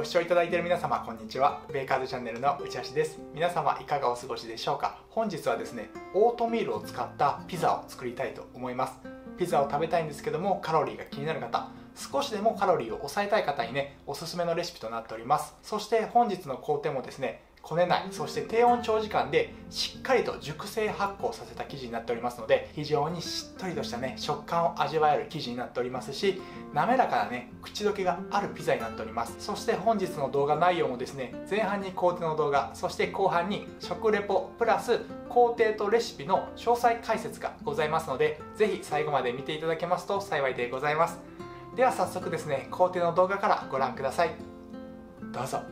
ご視聴いただいている皆様、こんにちは。ベーカーズチャンネルの内橋です。皆様いかがお過ごしでしょうか。本日はですね、オートミールを使ったピザを作りたいと思います。ピザを食べたいんですけども、カロリーが気になる方、少しでもカロリーを抑えたい方にね、おすすめのレシピとなっております。そして本日の工程もですね、こねない、そして低温長時間でしっかりと熟成発酵させた生地になっておりますので、非常にしっとりとしたね、食感を味わえる生地になっておりますし、滑らかなね、口どけがあるピザになっております。そして本日の動画内容もですね、前半に工程の動画、そして後半に食レポプラス工程とレシピの詳細解説がございますので、ぜひ最後まで見ていただけますと幸いでございます。では早速ですね、工程の動画からご覧ください。どうぞ。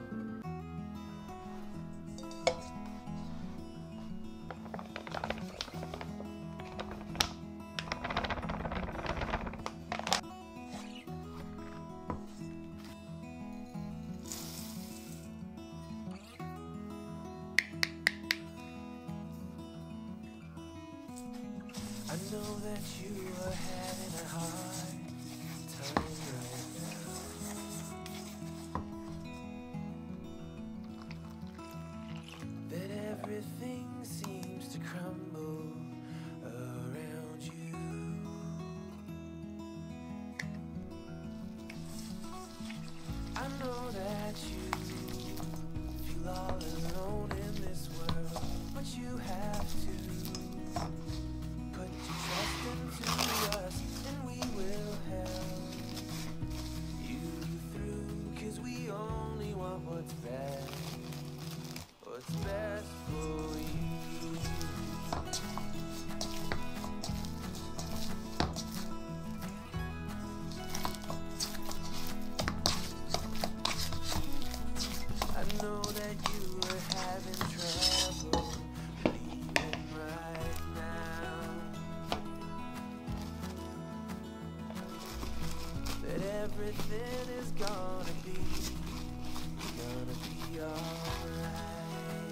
I know that you are having a hard time right now. That everything seems to crumble around you. I know that you feel all alone in this world, but you have to put your trust into us, and we will help you through, 'cause we only want what's best for you. I know that you are having trouble believing right now that everything is gonna be alright.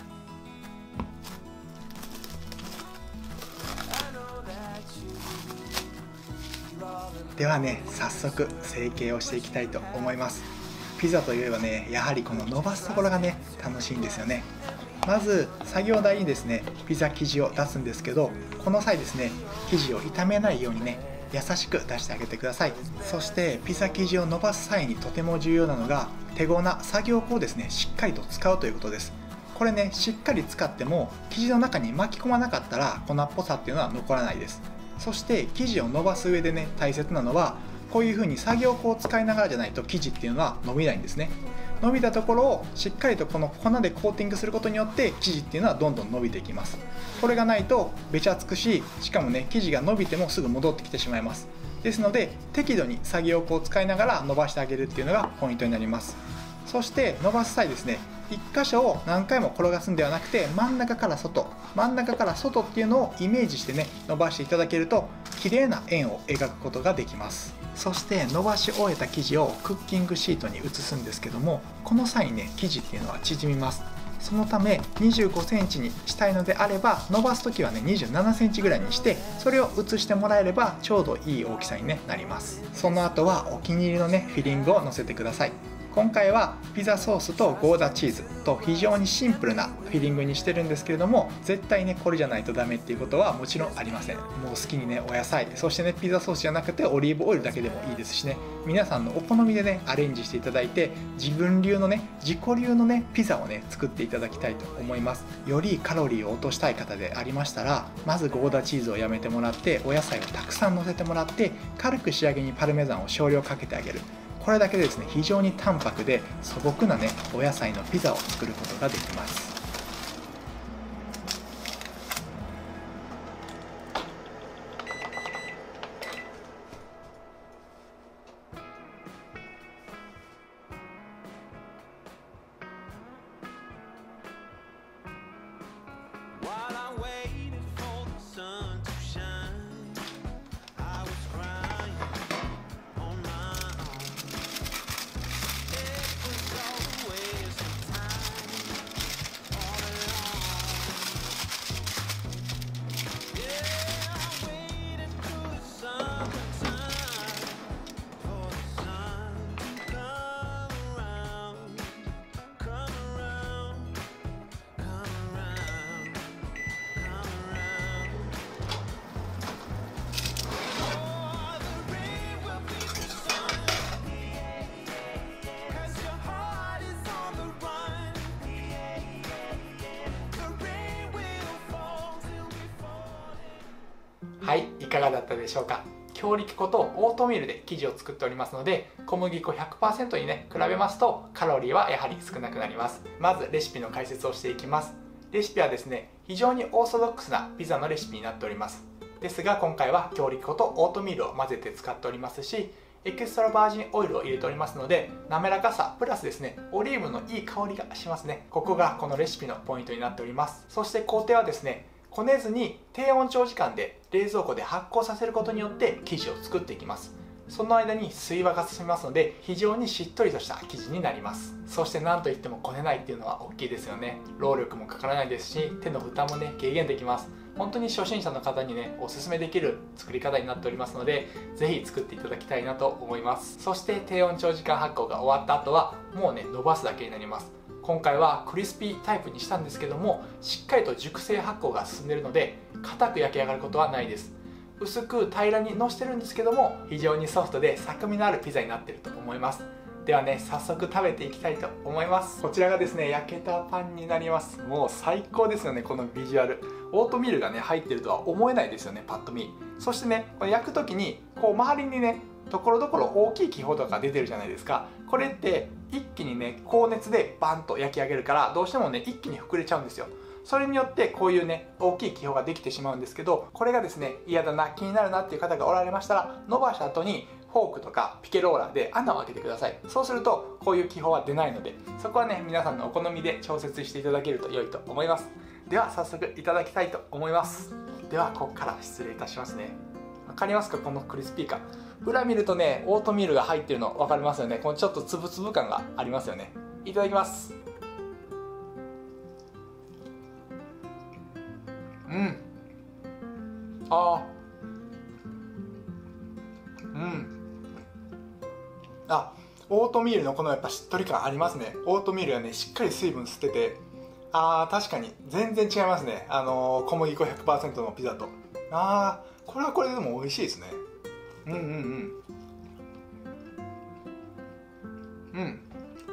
I know that you feel all alone. ではね、早速成形をしていきたいと思います。ピザといえばね、やはりこの伸ばすところがね、楽しいんですよね。まず作業台にですね、ピザ生地を出すんですけど、この際ですね、生地を傷めないようにね、優しく出してあげてください。そしてピザ生地を伸ばす際にとても重要なのが、手ごな作業粉をですね、しっかりと使うということです。これね、しっかり使っても生地の中に巻き込まなかったら粉っぽさっていうのは残らないです。そして生地を伸ばす上でね、大切なのは、こういう風に作業粉を使いながらじゃないと生地っていうのは伸びないんですね。伸びたところをしっかりとこの粉でコーティングすることによって生地っていうのはどんどん伸びていきます。これがないとべちゃつくし、しかもね、生地が伸びてもすぐ戻ってきてしまいます。ですので適度に作業粉を使いながら伸ばしてあげるっていうのがポイントになります。そして伸ばす際ですね、1箇所を何回も転がすんではなくて、真ん中から外っていうのをイメージしてね、伸ばしていただけると綺麗な円を描くことができます。そして伸ばし終えた生地をクッキングシートに移すんですけども、この際にね、生地っていうのは縮みます。そのため25センチにしたいのであれば、伸ばす時はね、27センチぐらいにして、それを移してもらえればちょうどいい大きさに、ね、なります。その後はお気に入りのね、フィリングをのせてください。今回はピザソースとゴーダチーズと非常にシンプルなフィリングにしてるんですけれども、絶対ね、これじゃないとダメっていうことはもちろんありません。もう好きにね、お野菜、そしてね、ピザソースじゃなくてオリーブオイルだけでもいいですしね、皆さんのお好みでね、アレンジしていただいて、自分流のね、自己流のね、ピザをね、作っていただきたいと思います。よりカロリーを落としたい方でありましたら、まずゴーダチーズをやめてもらって、お野菜をたくさん乗せてもらって、軽く仕上げにパルメザンを少量かけてあげる。これだけでですね、非常に淡白で素朴なね、お野菜のピザを作ることができます。 はい、いかがだったでしょうか。強力粉とオートミールで生地を作っておりますので、小麦粉 100% にね比べますとカロリーはやはり少なくなります。まずレシピの解説をしていきます。レシピはですね、非常にオーソドックスなピザのレシピになっております。ですが今回は強力粉とオートミールを混ぜて使っておりますし、エクストラバージンオイルを入れておりますので、滑らかさプラスですね、オリーブのいい香りがしますね。ここがこのレシピのポイントになっております。そして工程はですね、こねずに低温長時間で冷蔵庫で発酵させることによって生地を作っていきます。その間に水和が進みますので、非常にしっとりとした生地になります。そして何といってもこねないっていうのは大きいですよね。労力もかからないですし、手の負担もね軽減できます。本当に初心者の方にねおすすめできる作り方になっておりますので、ぜひ作っていただきたいなと思います。そして低温長時間発酵が終わった後はもうね伸ばすだけになります。今回はクリスピータイプにしたんですけども、しっかりと熟成発酵が進んでいるので硬く焼き上がることはないです。薄く平らにのしてるんですけども、非常にソフトで酸味のあるピザになっていると思います。ではね、早速食べていきたいと思います。こちらがですね、焼けたパンになります。もう最高ですよね、このビジュアル。オートミールがね入ってるとは思えないですよね、パッと見。そしてね、これ焼く時にこう周りにねところどころ大きい気泡とか出てるじゃないですか。これって一気にね高熱でバンと焼き上げるから、どうしてもね一気に膨れちゃうんですよ。それによってこういうね大きい気泡ができてしまうんですけど、これがですね嫌だな、気になるなっていう方がおられましたら、伸ばした後にフォークとかピケローラーで穴を開けてください。そうするとこういう気泡は出ないので、そこはね皆さんのお好みで調節していただけると良いと思います。では早速いただきたいと思います。ではここから失礼いたしますね。わかりますか、このクリスピー感。裏見るとねオートミールが入ってるの分かりますよね。このちょっとつぶつぶ感がありますよね。いただきます。うん、あー、うん、あ、オートミールのこのやっぱしっとり感ありますね。オートミールがねしっかり水分吸ってて、確かに全然違いますね。小麦粉 100% のピザと。これはこれでも美味しいですね。うんうんうん、うん、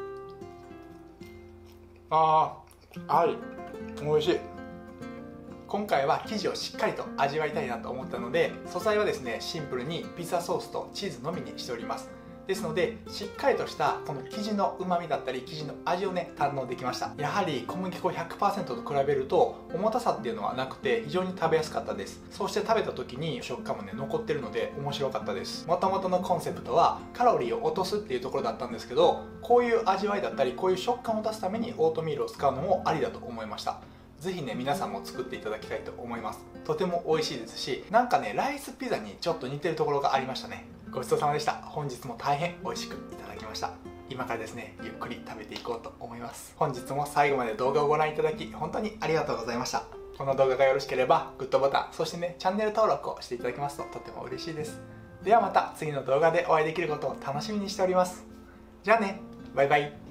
はい、美味しい。今回は生地をしっかりと味わいたいなと思ったので、素材はですねシンプルにピザソースとチーズのみにしております。ですのでしっかりとしたこの生地の旨味だったり生地の味をね堪能できました。やはり小麦粉 100% と比べると重たさっていうのはなくて非常に食べやすかったです。そして食べた時に食感もね残ってるので面白かったです。もともとのコンセプトはカロリーを落とすっていうところだったんですけど、こういう味わいだったりこういう食感を出すためにオートミールを使うのもありだと思いました。ぜひね皆さんも作っていただきたいと思います。とても美味しいですし、なんかねライスピザにちょっと似てるところがありましたね。ごちそうさまでした。本日も大変美味しくいただきました。今からですねゆっくり食べていこうと思います。本日も最後まで動画をご覧いただき本当にありがとうございました。この動画がよろしければグッドボタン、そしてねチャンネル登録をしていただきますととても嬉しいです。ではまた次の動画でお会いできることを楽しみにしております。じゃあね、バイバイ。